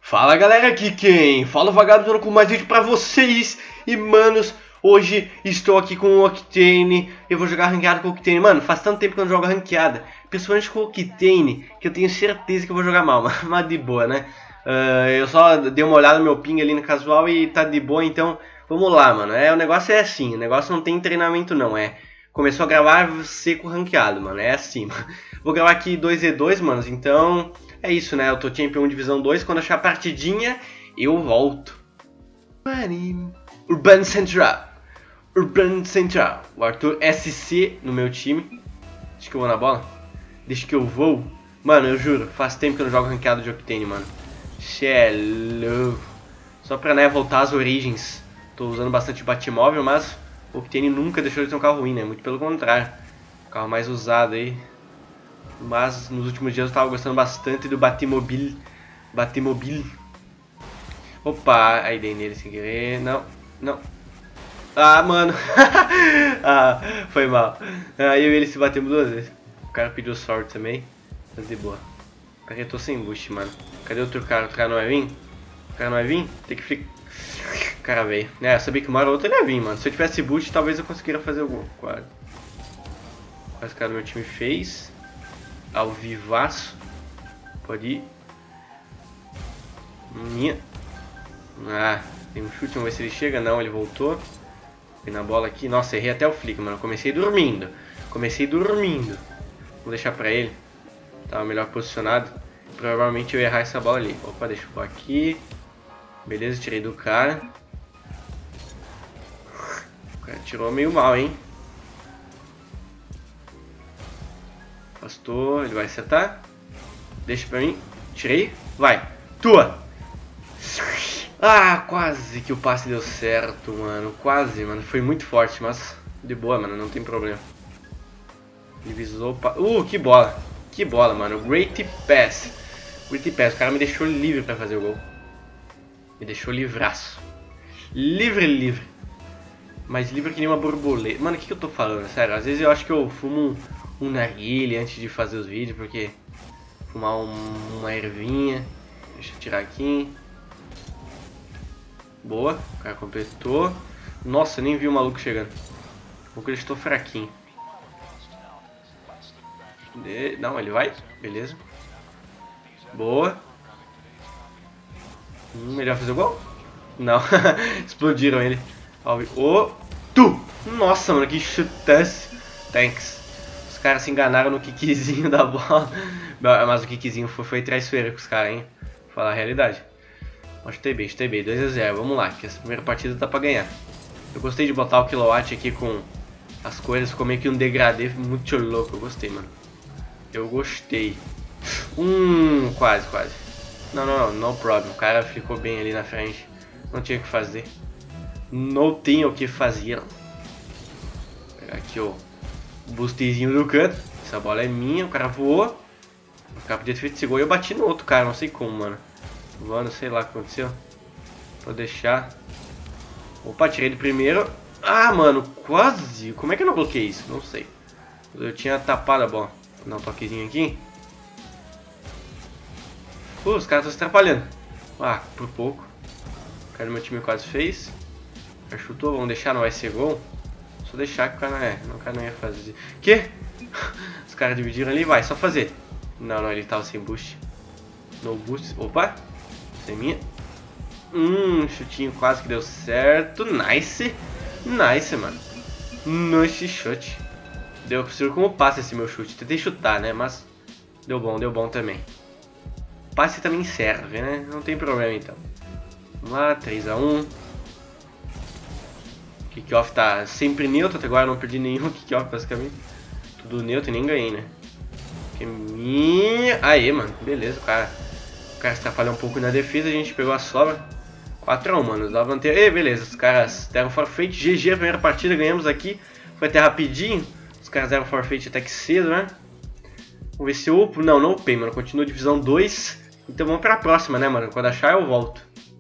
Fala galera, aqui quem fala Vagabundo com mais vídeo pra vocês. E manos, hoje estou aqui com o Octane. Eu vou jogar ranqueada com o Octane. Mano, faz tanto tempo que eu não jogo ranqueada, principalmente com o Octane, que eu tenho certeza que eu vou jogar mal. Mas de boa, né? Eu só dei uma olhada no meu ping ali no casual e tá de boa, então vamos lá, mano. O negócio é assim, o negócio não tem treinamento não, começou a gravar seco ranqueado, mano, é assim. Vou gravar aqui 2v2, manos, então é isso, né? Eu tô Champion Divisão 2, quando achar a partidinha, eu volto. Urban Central. O Arthur SC no meu time. Deixa que eu vou na bola. Deixa que eu vou. Mano, eu juro, faz tempo que eu não jogo ranqueado de Octane, mano. Hello. Só pra, né, voltar às origens. Tô usando bastante Batmóvel, mas o Octane nunca deixou de ter um carro ruim, né? Muito pelo contrário. Carro mais usado aí. Mas nos últimos dias eu tava gostando bastante do Batmobile. Opa, aí dei nele sem querer. Não. Ah, mano. Ah, foi mal. Aí eu e ele se batemos duas vezes. O cara pediu sorte também. Mas de boa. Peraí, eu tô sem boost, mano. Cadê o outro cara? O cara não vai vir? O cara não vai vir? Tem que ficar... O cara veio. Eu sabia que uma hora ou outra ele ia vir, mano. Se eu tivesse boost, talvez eu conseguiria fazer algum. Quase o cara do meu time fez. Ao vivaço. Pode ir. Ah, tem um chute, vamos ver se ele chega. Não, ele voltou. Fui na bola aqui. Nossa, errei até o flick, mano. Comecei dormindo. Vou deixar pra ele. Tava melhor posicionado. Provavelmente eu ia errar essa bola ali. Opa, deixa eu pôr aqui. Beleza, tirei do cara. O cara tirou meio mal, hein. Afastou, ele vai acertar. Deixa pra mim. Tirei. Vai. Tua. Ah, quase que o passe deu certo, mano. Quase, mano. Foi muito forte, mas de boa, mano. Não tem problema. Ele visou o passe. Que bola. Que bola, mano. Great pass. O cara me deixou livre pra fazer o gol. Me deixou livraço. Livre. Mas livre que nem uma borboleta. Mano, o que eu tô falando? Sério, às vezes eu acho que eu fumo um narguilé antes de fazer os vídeos, porque fumar uma ervinha. Deixa eu tirar aqui. Boa, o cara completou. Nossa, eu nem vi o maluco chegando. Porque eu estou fraquinho. Não, ele vai. Beleza. Boa. Melhor fazer o gol? Não. Explodiram ele. Nossa, mano, que chutasse. Thanks. Os caras se enganaram no kickzinho da bola. Mas o kickzinho foi traiçoeiro com os caras, hein? Vou falar a realidade. Chutei bem. 2-0. Vamos lá, que essa primeira partida tá pra ganhar. Eu gostei de botar o kilowatt aqui com as cores. Ficou meio que um degradê muito louco. Eu gostei, mano. Eu gostei. Quase. Não, no problem. O cara ficou bem ali na frente. Não tinha o que fazer. Não tinha o que fazer. Vou pegar aqui o boostzinho do canto. Essa bola é minha. O cara voou. O cara podia ter feito esse gol e eu bati no outro cara. Não sei como, mano. Voando, sei lá o que aconteceu. Vou deixar. Opa, tirei ele primeiro. Ah, mano, quase. Como é que eu não bloqueei isso? Não sei. Eu tinha tapado a bola. Vou dar um toquezinho aqui. Os caras estão se atrapalhando. Ah, por pouco. O cara do meu time quase fez. O cara chutou, vamos deixar, não vai ser gol. Só deixar que o cara não ia fazer. Que? Os caras dividiram ali, vai, só fazer. Não, ele tava sem boost. No boost. Opa! Essa é minha. Chutinho quase que deu certo. Nice, mano. Nice shot. Deu possível como passe esse meu chute. Tentei chutar, né? Mas deu bom também. Passe também serve, né? Não tem problema então. Vamos lá, 3-1. Kickoff tá sempre neutro, até agora eu não perdi nenhum kickoff basicamente. Tudo neutro e nem ganhei, né? Aê, mano, beleza, o cara se atrapalhou um pouco na defesa, a gente pegou a sobra. 4-1, mano, dava vantagens. Ei, beleza, os caras deram forfeit. GG, a primeira partida, ganhamos aqui. Foi até rapidinho. Os caras deram forfeit até que cedo, né? Vamos ver se eu upo. Não upei, mano, continua divisão 2. Então vamos pra próxima, né, mano? Quando achar eu volto.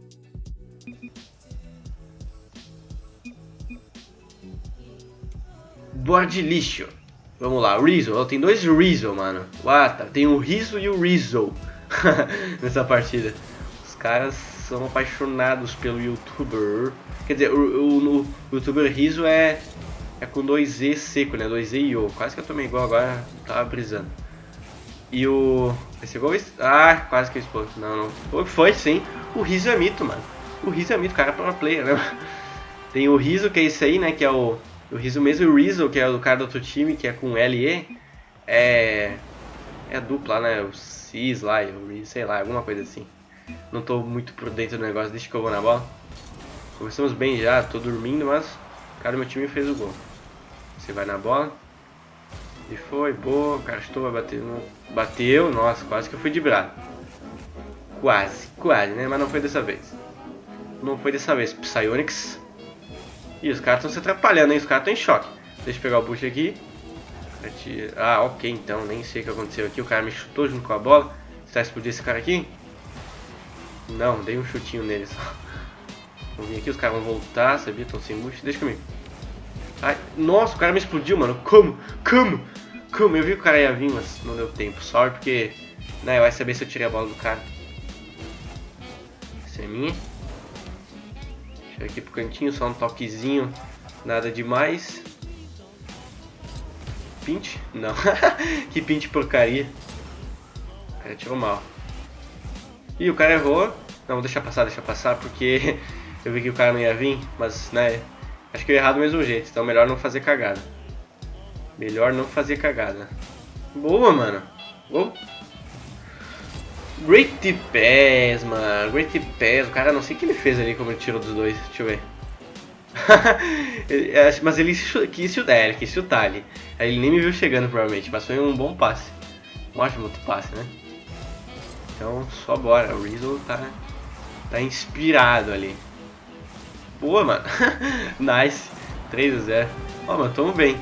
Board lixo. Vamos lá, Rizzo. Tem dois Rizzo, mano. Tem o Rizzo e o Rizzo nessa partida. Os Os caras são apaixonados pelo youtuber. Quer dizer, o youtuber Riso é com 2E seco, né? 2E e O. Quase que eu tomei igual agora, tava brisando. E o... Esse gol... Ah, quase que eu explodi. Não. Foi sim. O Riso é mito, mano. O Riso é mito, o cara é pro player, né? Tem o Riso, que é esse aí, né? Que é o Riso mesmo. E o Rizzo, que é o cara do outro time, que é com LE. É a dupla, né? O Cis lá e o Rizzo, sei lá, alguma coisa assim. Não tô muito por dentro do negócio, deixa que eu vou na bola. Começamos bem já, tô dormindo, mas o cara do meu time fez o gol. Você vai na bola. E foi, boa, o cara estou vai bater. Bateu, nossa, quase que eu fui de brado. Quase, né? Mas não foi dessa vez. Não foi dessa vez. Psyonix. Ih, os caras estão se atrapalhando, hein? Os caras estão em choque. Deixa eu pegar o boost aqui. Ah, ok, então. Nem sei o que aconteceu aqui. O cara me chutou junto com a bola. Você vai explodir esse cara aqui? Não, dei um chutinho nele só. Vamos vir aqui, os caras vão voltar, sabia? Estão sem boost. Deixa comigo. Ai, nossa, o cara me explodiu, mano. Como? Eu vi que o cara ia vir, mas não deu tempo. Sorry, porque... Né, vai saber se eu tirei a bola do cara. Essa é minha. Deixa eu ir aqui pro cantinho, só um toquezinho. Nada demais. Pinte? Não. Que pinte porcaria. O cara tirou mal. Ih, o cara errou. Não, vou deixar passar, porque eu vi que o cara não ia vir, mas, né, acho que eu ia errar do mesmo jeito, então melhor não fazer cagada. Boa, mano. Oh. Great Pass, mano. Great Pass. O cara, não sei o que ele fez ali como ele tirou dos dois. Deixa eu ver. Mas ele quis chutar ali. Aí ele nem me viu chegando, provavelmente. Mas foi um bom passe. Um ótimo passe, né? Então, só bora. O Rizzo tá inspirado ali. Boa, mano. Nice. 3-0. Ó, mano, tamo bem.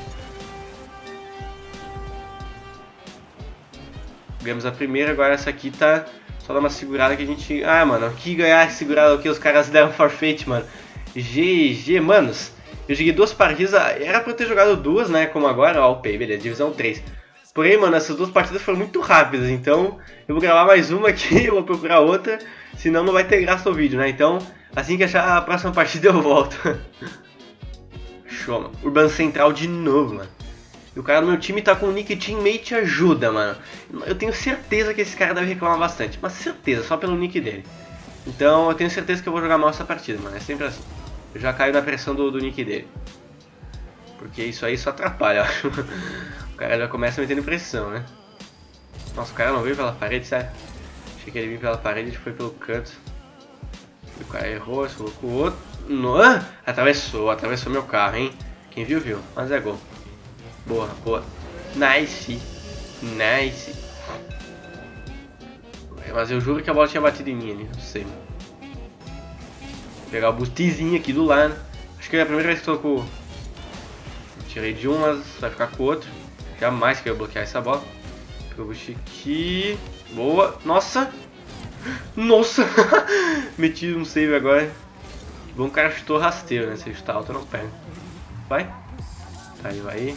Ganhamos a primeira, agora essa aqui tá só dar uma segurada que a gente... Ah, mano, que ganhar segurada aqui, os caras deram forfeit, mano. GG, manos. Eu joguei 2 partidas, era pra eu ter jogado 2, né, como agora, ó, upei, beleza, divisão 3. Porém, mano, essas 2 partidas foram muito rápidas, então eu vou gravar mais uma aqui, eu vou procurar outra, senão não vai ter graça o vídeo, né, então assim que achar a próxima partida eu volto. Show, mano. Urban Central de novo, mano. E o cara do meu time tá com o nick Teammate Ajuda, mano. Eu tenho certeza que esse cara deve reclamar bastante, mas certeza, só pelo nick dele. Então eu tenho certeza que eu vou jogar mal essa partida, mano, é sempre assim. Eu já caio na pressão do nick dele. Porque isso aí só atrapalha, eu acho. O cara já começa metendo pressão, né? Nossa, o cara não veio pela parede, sério? Achei que ele veio pela parede e foi pelo canto. O cara errou, se colocou o outro. No... Atravessou meu carro, hein? Quem viu, viu. Mas é gol. Boa. Nice. Mas eu juro que a bola tinha batido em mim ali, não sei. Vou pegar o boostzinho aqui do lado. Acho que é a primeira vez que eu tô com... Tirei de um, mas vai ficar com o outro. Jamais que eu ia bloquear essa bola. Pegou o boost aqui. Boa. Nossa. Meti um save agora. Que bom que o cara chutou rasteiro, né? Se ele chutar alto eu não pego. Vai. Tá, ele vai.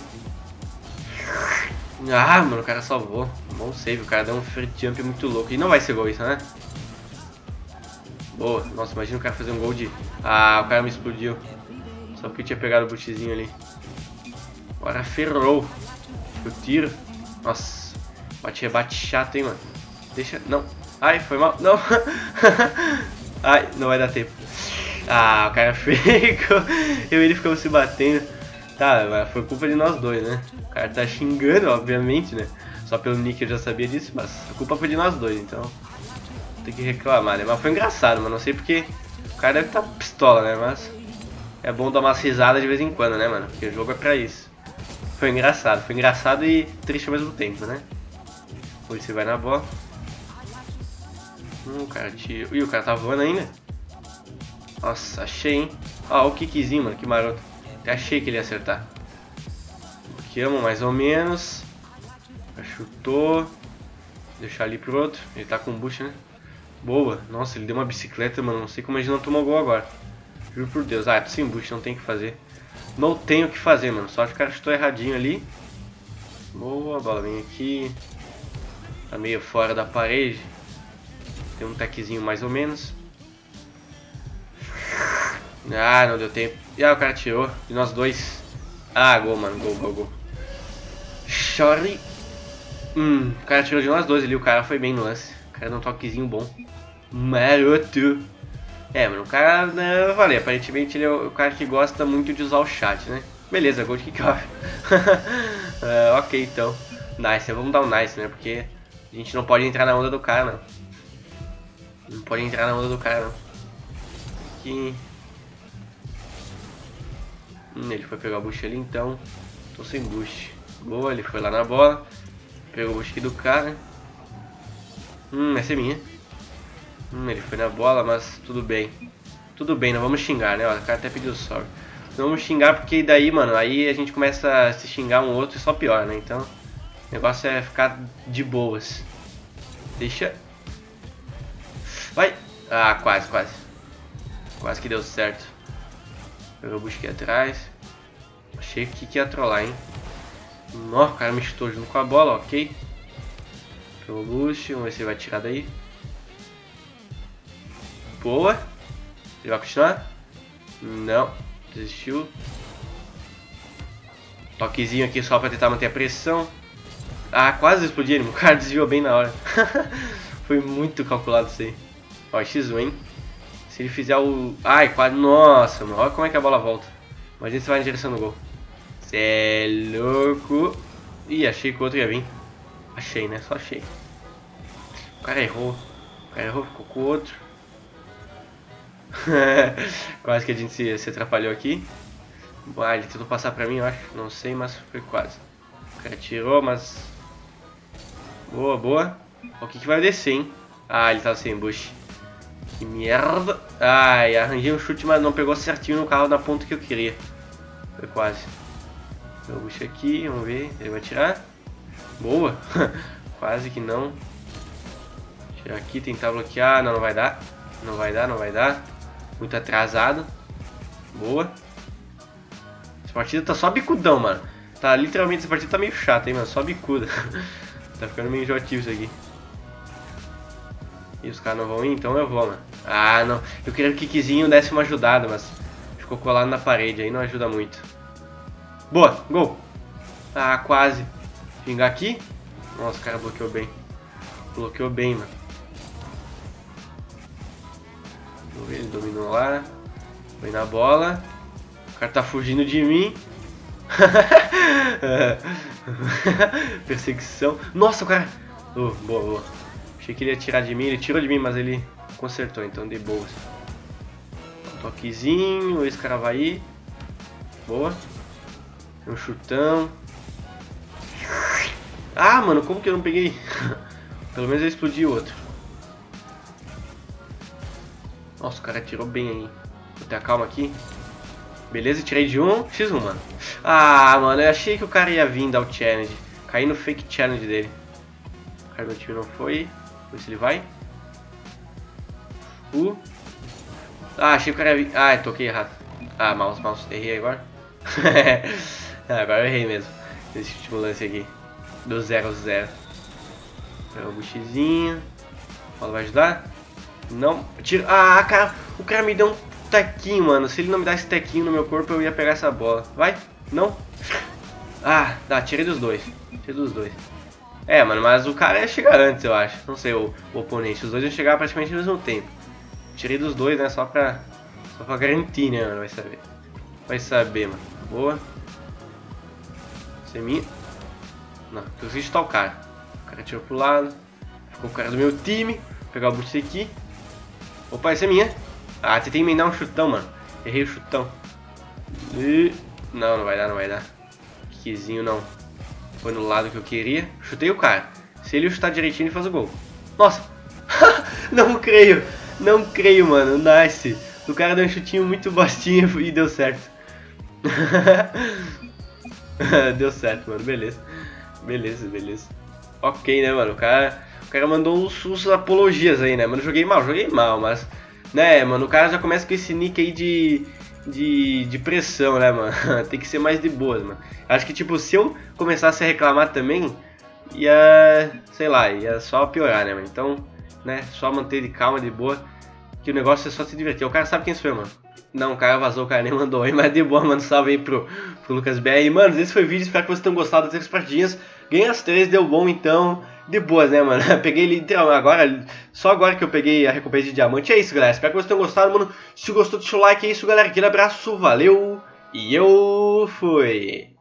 Ah, mano, o cara salvou. Bom save, o cara deu um free jump muito louco. E não vai ser gol isso, né? Boa. Nossa, imagina o cara fazer um gol de... Ah, o cara me explodiu. Só porque eu tinha pegado o bootzinho ali. Agora ferrou. Eu tiro. Nossa. Bate-rebate chato, hein, mano. Deixa... Não. Ai, foi mal. Não. Ai, não vai dar tempo. Ah, o cara ficou... Eu e ele ficamos se batendo. Tá, mas foi culpa de nós dois, né? O cara tá xingando, obviamente, né? Só pelo nick eu já sabia disso, mas a culpa foi de nós dois, então... Tem que reclamar, né? Mas foi engraçado, mano. Não sei porque... O cara deve estar pistola, né? Mas... É bom dar umas risadas de vez em quando, né, mano? Porque o jogo é pra isso. Foi engraçado e triste ao mesmo tempo, né? Hoje você vai na bola. O cara tira... Ih, o cara tá voando ainda. Nossa, achei, hein? Ó, o kickzinho, mano, que maroto. Até achei que ele ia acertar. Bloqueamos mais ou menos. Já chutou. Deixar ali pro outro. Ele tá com boost, né? Boa. Nossa, ele deu uma bicicleta, mano. Não sei como a gente não tomou gol agora. Juro por Deus. Ah, é sem boost, não tem o que fazer. Não tem o que fazer, mano. Só que o cara chutou erradinho ali. Boa, a bola vem aqui. Tá meio fora da parede. Tem um techzinho mais ou menos. Ah, não deu tempo. E o cara tirou. De nós dois. Ah, gol, mano. Gol. Chore. O cara tirou de nós dois ali. O cara foi bem no lance. O cara deu um toquezinho bom. Maroto. Mano, o cara, né, eu falei, aparentemente ele é o cara que gosta muito de usar o chat, né? Beleza, gol de kickoff. Ok, então. Nice, vamos dar um nice, né? Porque a gente não pode entrar na onda do cara, não. Não pode entrar na onda do cara, não. Aqui. Ele foi pegar o boost ali, então. Tô sem boost. Boa, ele foi lá na bola. Pegou o boost aqui do cara. Essa é minha. Ele foi na bola, mas tudo bem. Tudo bem, não vamos xingar, né? Ó, o cara até pediu sorry. Não vamos xingar porque daí, mano, aí a gente começa a se xingar um outro e só pior, né? Então, o negócio é ficar de boas. Deixa. Vai! Ah, quase. Quase que deu certo. Pegou o boost aqui atrás. Achei que ia trollar, hein? Nossa, o cara me chutou junto com a bola, ok. Pegou o boost, vamos ver se ele vai tirar daí. Boa. Ele vai continuar? Não. Desistiu. Toquezinho aqui só pra tentar manter a pressão. Ah, quase explodiu. O cara desviou bem na hora. Foi muito calculado isso aí. Ó, X1, hein? Se ele fizer o... Ai, quase... Nossa, mano. Olha como é que a bola volta. Imagina se vai na direção do gol. Cê é louco. Ih, achei que o outro ia vir. Achei, né? Só achei. O cara errou. Ficou com o outro. Quase que a gente se atrapalhou aqui. Ele tentou passar pra mim, eu acho. Não sei, mas foi quase. O cara tirou, mas... Boa. O que vai descer, hein? Ah, ele tava sem bush. Que merda. Ai, arranjei um chute, mas não pegou certinho no carro na ponta que eu queria. Foi quase. Meu bush aqui, vamos ver. Ele vai tirar. Boa. Quase que não. Tirar aqui, tentar bloquear. Não vai dar. Não vai dar. Muito atrasado. Boa. Essa partida tá só bicudão, mano. Tá, literalmente, essa partida tá meio chata, hein, mano. Só bicuda. Tá ficando meio enjoativo isso aqui. E os caras não vão ir, então eu vou, mano. Ah, não. Eu queria que o kickzinho desse uma ajudada, mas ficou colado na parede, aí não ajuda muito. Boa, gol. Ah, quase. Vingar aqui. Nossa, o cara bloqueou bem. Bloqueou bem, mano. Ele dominou lá. Foi na bola. O cara tá fugindo de mim. Perseguição. Nossa, o cara... Boa. Achei que ele ia tirar de mim. Ele tirou de mim, mas ele consertou. Então de boas. Um toquezinho. Esse cara vai ir. Boa. Tem um chutão. Ah, mano, como que eu não peguei? Pelo menos eu explodi o outro. Nossa, o cara tirou bem aí. Vou ter a calma aqui. Beleza, tirei de um. X1, mano. Ah, mano, eu achei que o cara ia vir dar o challenge. Caí no fake challenge dele. O cara do meu time não foi. Vamos ver se ele vai. Ah, achei que o cara ia vir. Ah, toquei errado. Ah, mouse. Errei agora. Agora eu errei mesmo. Esse último lance aqui. Do 0-0. Pega o buchizinho. A bola vai ajudar? Não. Tira. Ah, cara. O cara me deu um tequinho, mano. Se ele não me dar esse tequinho no meu corpo, eu ia pegar essa bola. Vai? Não? Ah, tá. Tirei dos dois. É, mano, mas o cara ia chegar antes, eu acho. Não sei, o oponente. Os dois iam chegar praticamente ao mesmo tempo. Tirei dos dois, né? Só pra garantir, né, mano? Vai saber, mano. Boa. Essa é minha. Não, eu consegui chutar o cara. O cara tirou pro lado. Ficou o cara do meu time. Vou pegar o boost aqui. Opa, essa é minha. Ah, tentei emendar um chutão, mano. Errei o chutão. Não vai dar. Kickzinho não. Foi no lado que eu queria. Chutei o cara. Se ele chutar direitinho, ele faz o gol. Nossa. Não creio, mano. Nice. O cara deu um chutinho muito bostinho e deu certo. Deu certo, mano. Beleza. Ok, né, mano. O cara mandou uns apologias aí, né, mano. Joguei mal, mas... Né, mano, o cara já começa com esse nick aí de pressão, né, mano. Tem que ser mais de boas, mano. Acho que, tipo, se eu começasse a reclamar também, ia... Sei lá, ia só piorar, né, mano. Então, né? Só manter de calma, de boa, que o negócio é só se divertir. O cara sabe quem sou eu, mano. Não, o cara vazou, o cara nem mandou aí, mas de boa, mano. Salve aí pro Lucas BR. Mano, esse foi o vídeo, espero que vocês tenham gostado das 3 partidinhas. Ganhei as 3, deu bom então. De boas, né, mano? Peguei literalmente agora, só agora que eu peguei a recompensa de diamante. É isso, galera. Espero que vocês tenham gostado, mano. Se gostou, deixa o like, é isso, galera. Aquele abraço, valeu e eu fui.